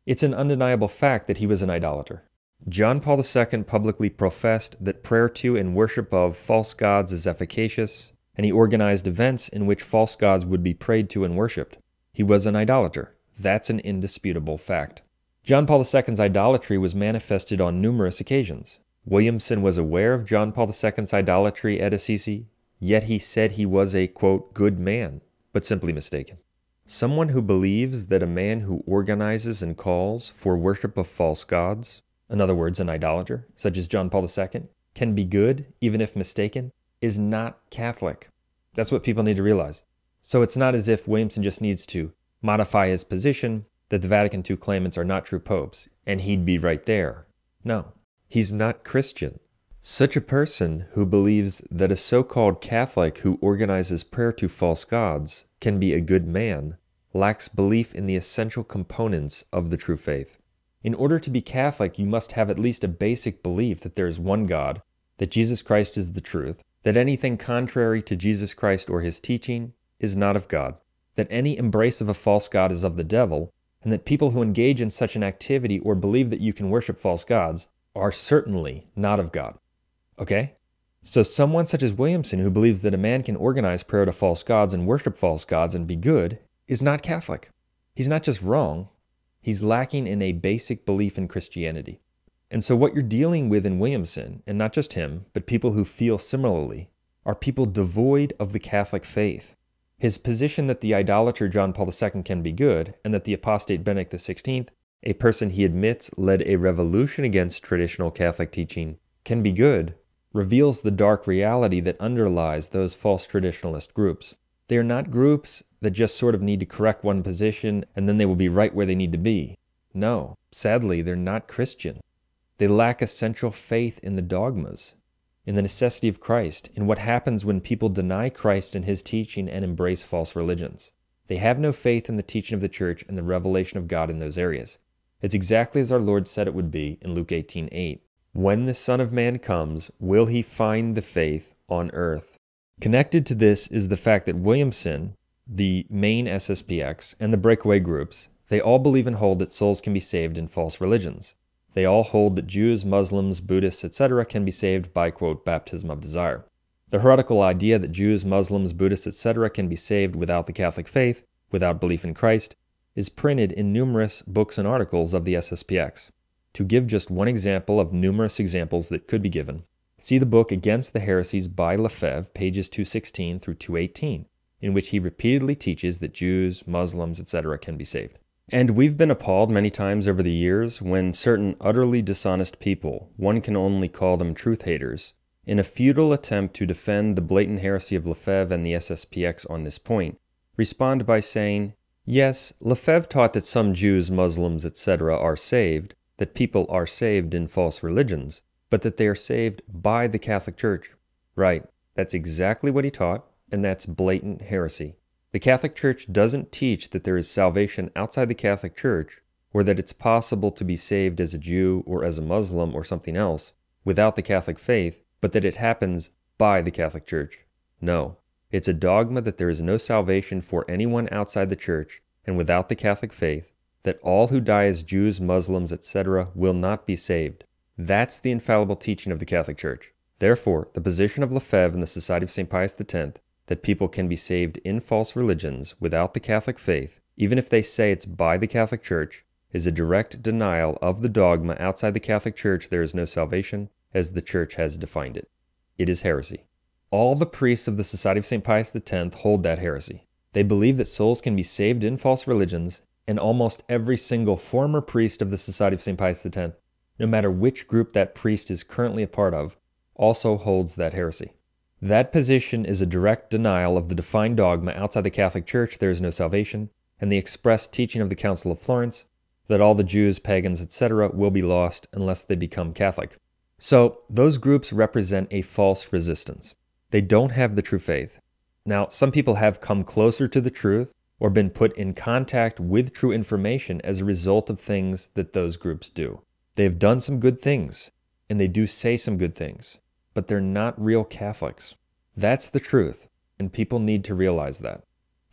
It's an undeniable fact that he was an idolater. John Paul the Second publicly professed that prayer to and worship of false gods is efficacious, and he organized events in which false gods would be prayed to and worshipped. He was an idolater. That's an indisputable fact. John Paul the Second's idolatry was manifested on numerous occasions. Williamson was aware of John Paul the Second's idolatry at Assisi, yet he said he was a, quote, good man, but simply mistaken. Someone who believes that a man who organizes and calls for worship of false gods, in other words, an idolater, such as John Paul the Second, can be good, even if mistaken, is not Catholic. That's what people need to realize. So it's not as if Williamson just needs to modify his position that the Vatican two claimants are not true popes, and he'd be right there. No, he's not Christian. Such a person who believes that a so-called Catholic who organizes prayer to false gods can be a good man lacks belief in the essential components of the true faith. In order to be Catholic, you must have at least a basic belief that there is one God, that Jesus Christ is the truth, that anything contrary to Jesus Christ or his teaching is not of God, that any embrace of a false god is of the devil, and that people who engage in such an activity or believe that you can worship false gods are certainly not of God. Okay? So someone such as Williamson, who believes that a man can organize prayer to false gods and worship false gods and be good, is not Catholic. He's not just wrong, he's lacking in a basic belief in Christianity. And so what you're dealing with in Williamson, and not just him, but people who feel similarly, are people devoid of the Catholic faith. His position that the idolater John Paul the Second can be good, and that the apostate Benedict the sixteenth, a person he admits led a revolution against traditional Catholic teaching, can be good, reveals the dark reality that underlies those false traditionalist groups. They are not groups that just sort of need to correct one position and then they will be right where they need to be. No, sadly, they're not Christian. They lack essential faith in the dogmas, in the necessity of Christ, in what happens when people deny Christ and his teaching and embrace false religions. They have no faith in the teaching of the church and the revelation of God in those areas. It's exactly as our Lord said it would be in Luke eighteen eight. When the Son of Man comes, will he find the faith on earth? Connected to this is the fact that Williamson, the main S S P X, and the breakaway groups, they all believe and hold that souls can be saved in false religions. They all hold that Jews, Muslims, Buddhists, et cetera can be saved by, quote, baptism of desire. The heretical idea that Jews, Muslims, Buddhists, et cetera can be saved without the Catholic faith, without belief in Christ, is printed in numerous books and articles of the S S P X. To give just one example of numerous examples that could be given, see the book Against the Heresies by Lefebvre, pages two sixteen through two eighteen, in which he repeatedly teaches that Jews, Muslims, et cetera can be saved. And we've been appalled many times over the years when certain utterly dishonest people, one can only call them truth haters, in a futile attempt to defend the blatant heresy of Lefebvre and the S S P X on this point, respond by saying, yes, Lefebvre taught that some Jews, Muslims, et cetera are saved, that people are saved in false religions, but that they are saved by the Catholic Church. Right, that's exactly what he taught, and that's blatant heresy. The Catholic Church doesn't teach that there is salvation outside the Catholic Church, or that it's possible to be saved as a Jew or as a Muslim or something else without the Catholic faith, but that it happens by the Catholic Church. No, it's a dogma that there is no salvation for anyone outside the Church and without the Catholic faith, that all who die as Jews, Muslims, et cetera will not be saved. That's the infallible teaching of the Catholic Church. Therefore, the position of Lefebvre and the Society of Saint Pius the Tenth, that people can be saved in false religions without the Catholic faith, even if they say it's by the Catholic Church, is a direct denial of the dogma outside the Catholic Church there is no salvation, as the Church has defined it. It is heresy. All the priests of the Society of Saint Pius the Tenth hold that heresy. They believe that souls can be saved in false religions, and almost every single former priest of the Society of Saint Pius the Tenth, no matter which group that priest is currently a part of, also holds that heresy. That position is a direct denial of the defined dogma outside the Catholic Church there is no salvation, and the express teaching of the Council of Florence that all the Jews, pagans, et cetera will be lost unless they become Catholic. So, those groups represent a false resistance. They don't have the true faith. Now, some people have come closer to the truth or been put in contact with true information as a result of things that those groups do. They have done some good things, and they do say some good things, but they're not real Catholics. That's the truth, and people need to realize that.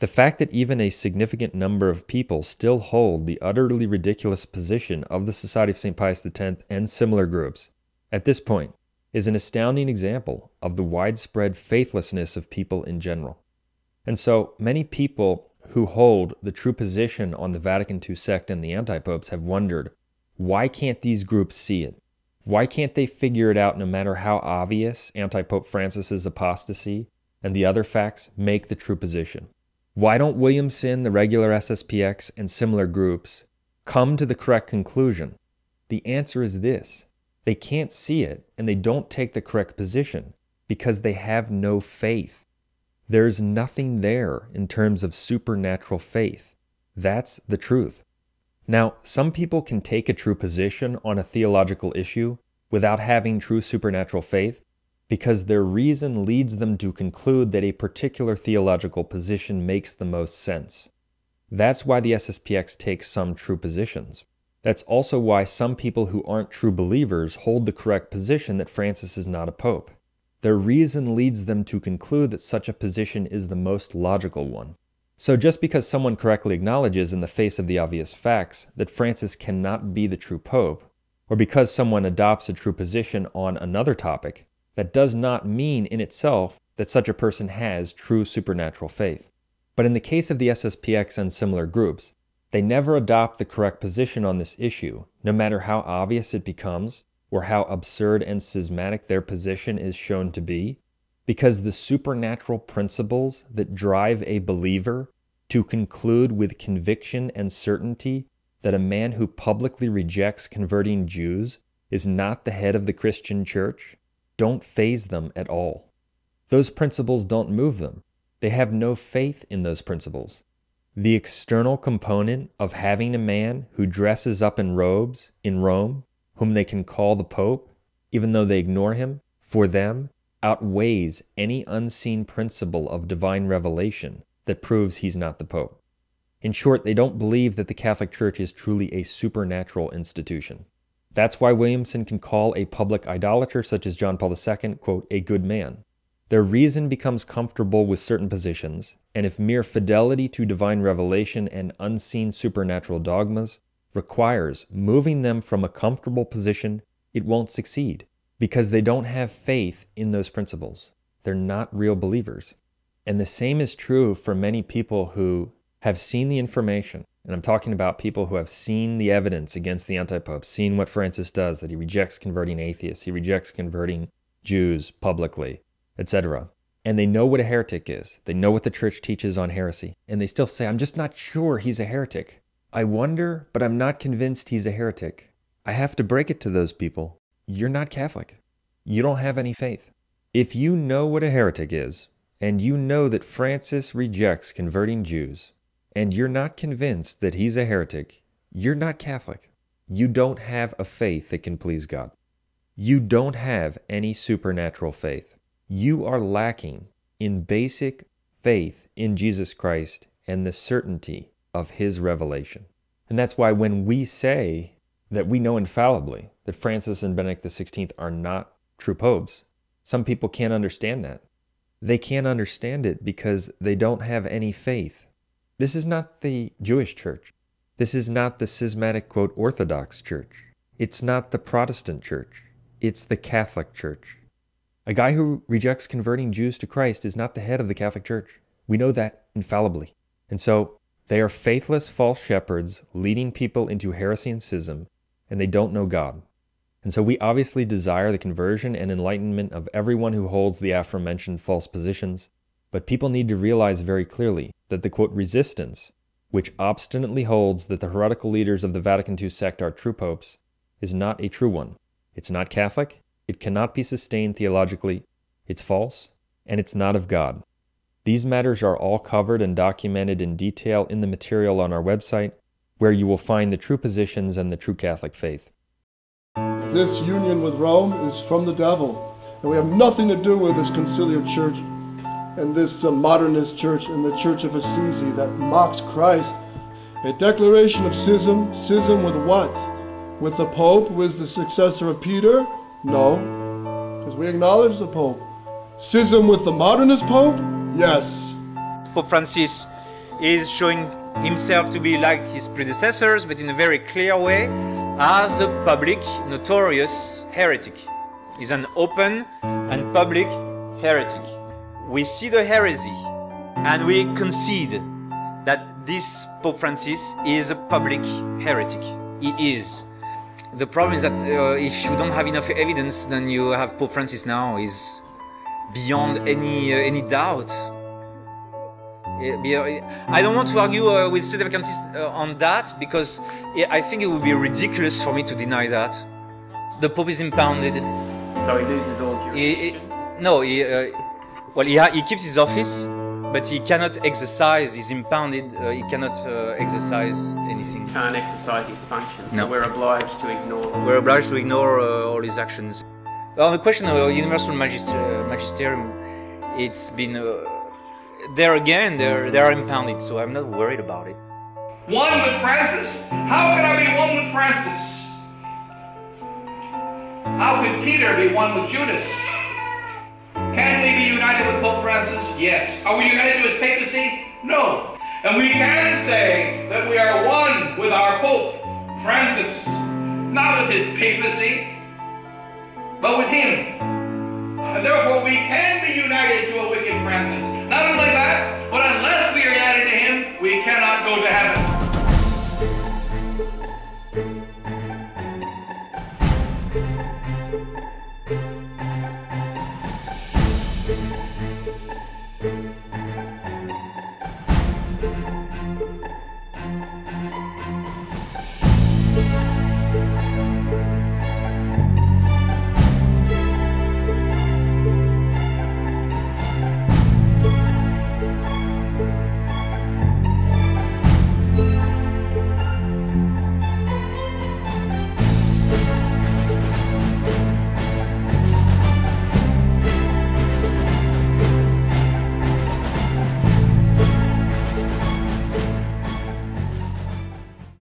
The fact that even a significant number of people still hold the utterly ridiculous position of the Society of Saint Pius X and similar groups, at this point, is an astounding example of the widespread faithlessness of people in general. And so, many people who hold the true position on the Vatican Two sect and the anti-popes have wondered, why can't these groups see it? Why can't they figure it out no matter how obvious anti-Pope Francis's apostasy and the other facts make the true position? Why don't Williamson, the regular S S P X, and similar groups come to the correct conclusion? The answer is this. They can't see it, and they don't take the correct position because they have no faith. There's nothing there in terms of supernatural faith. That's the truth. Now, some people can take a true position on a theological issue without having true supernatural faith because their reason leads them to conclude that a particular theological position makes the most sense. That's why the S S P X takes some true positions. That's also why some people who aren't true believers hold the correct position that Francis is not a pope. Their reason leads them to conclude that such a position is the most logical one. So just because someone correctly acknowledges in the face of the obvious facts that Francis cannot be the true pope, or because someone adopts a true position on another topic, that does not mean in itself that such a person has true supernatural faith. But in the case of the S S P X and similar groups, they never adopt the correct position on this issue, no matter how obvious it becomes, or how absurd and schismatic their position is shown to be, because the supernatural principles that drive a believer to conclude with conviction and certainty that a man who publicly rejects converting Jews is not the head of the Christian church don't faze them at all. Those principles don't move them. They have no faith in those principles. The external component of having a man who dresses up in robes in Rome, whom they can call the Pope, even though they ignore him, for them, outweighs any unseen principle of divine revelation that proves he's not the Pope. In short, they don't believe that the Catholic Church is truly a supernatural institution. That's why Williamson can call a public idolater such as John Paul the Second, quote, a good man. Their reason becomes comfortable with certain positions, and if mere fidelity to divine revelation and unseen supernatural dogmas requires moving them from a comfortable position, it won't succeed, because they don't have faith in those principles. They're not real believers. And the same is true for many people who have seen the information, and I'm talking about people who have seen the evidence against the anti-pope, seen what Francis does, that he rejects converting atheists, he rejects converting Jews publicly, et cetera. And they know what a heretic is. They know what the church teaches on heresy. And they still say, I'm just not sure he's a heretic. I wonder, but I'm not convinced he's a heretic. I have to break it to those people. You're not Catholic. You don't have any faith. If you know what a heretic is, and you know that Francis rejects converting Jews, and you're not convinced that he's a heretic, you're not Catholic. You don't have a faith that can please God. You don't have any supernatural faith. You are lacking in basic faith in Jesus Christ and the certainty of his revelation. And that's why when we say that we know infallibly that Francis and Benedict the sixteenth are not true popes, some people can't understand that. They can't understand it because they don't have any faith. This is not the Jewish church. This is not the schismatic, quote, Orthodox church. It's not the Protestant church. It's the Catholic church. A guy who rejects converting Jews to Christ is not the head of the Catholic Church. We know that infallibly. And so they are faithless false shepherds leading people into heresy and schism, and they don't know God. And so we obviously desire the conversion and enlightenment of everyone who holds the aforementioned false positions, but people need to realize very clearly that the, quote, resistance, which obstinately holds that the heretical leaders of the Vatican Two sect are true popes, is not a true one. It's not Catholic. It cannot be sustained theologically, it's false, and it's not of God. These matters are all covered and documented in detail in the material on our website, where you will find the true positions and the true Catholic faith. This union with Rome is from the devil, and we have nothing to do with this conciliar church and this uh, modernist church and the Church of Assisi that mocks Christ. A declaration of schism, schism with what? With the Pope, who is the successor of Peter? No, because we acknowledge the Pope. Schism with the modernist Pope? Yes. Pope Francis is showing himself to be like his predecessors, but in a very clear way, as a public, notorious heretic. He's an open and public heretic. We see the heresy, and we concede that this Pope Francis is a public heretic. He is. The problem is that uh, if you don't have enough evidence, then you have Pope Francis now is beyond any uh, any doubt. I don't want to argue uh, with sedevacantist uh, on that, because I think it would be ridiculous for me to deny that. The Pope is impounded. So he loses all jurisdiction? He, he, no, he, uh, well, he, he keeps his office, but he cannot exercise, he's impounded, uh, he cannot uh, exercise anything. Can't exercise his functions, no. So we're obliged to ignore them. We're obliged to ignore uh, all his actions. On the question of uh, universal magister magisterium, it's been... Uh, there again, they're, they're impounded, so I'm not worried about it. One with Francis? How can I be one with Francis? How could Peter be one with Judas? Can we be united with Pope Francis? Yes. Are we united to his papacy? No. And we can say that we are one with our Pope Francis, not with his papacy, but with him. And therefore we can be united to a wicked Francis.